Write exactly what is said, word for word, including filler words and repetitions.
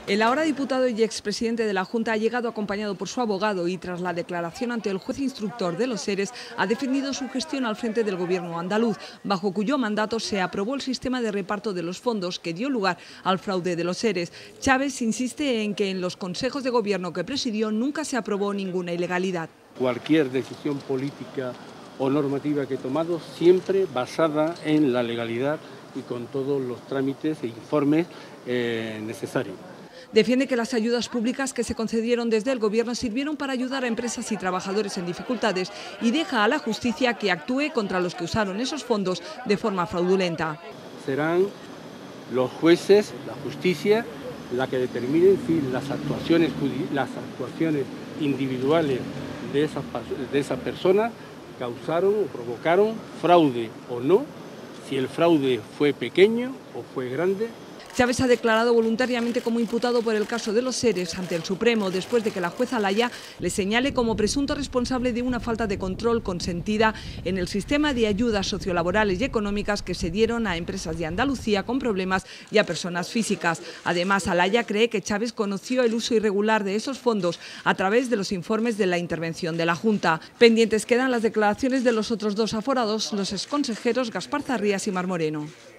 El ahora diputado y expresidente de la Junta ha llegado acompañado por su abogado y tras la declaración ante el juez instructor de los ERES ha defendido su gestión al frente del gobierno andaluz, bajo cuyo mandato se aprobó el sistema de reparto de los fondos que dio lugar al fraude de los ERES. Chávez insiste en que en los consejos de gobierno que presidió nunca se aprobó ninguna ilegalidad. Cualquier decisión política o normativa que he tomado siempre basada en la legalidad y con todos los trámites e informes eh, necesarios. Defiende que las ayudas públicas que se concedieron desde el Gobierno sirvieron para ayudar a empresas y trabajadores en dificultades y deja a la justicia que actúe contra los que usaron esos fondos de forma fraudulenta. Serán los jueces, la justicia, la que determine si las actuaciones, las actuaciones individuales de esas, de esas personas causaron o provocaron fraude o no, si el fraude fue pequeño o fue grande. Chávez ha declarado voluntariamente como imputado por el caso de los ERES ante el Supremo después de que la jueza Laya le señale como presunto responsable de una falta de control consentida en el sistema de ayudas sociolaborales y económicas que se dieron a empresas de Andalucía con problemas y a personas físicas. Además, Laya cree que Chávez conoció el uso irregular de esos fondos a través de los informes de la intervención de la Junta. Pendientes quedan las declaraciones de los otros dos aforados, los exconsejeros Gaspar Zarrías y Mar Moreno.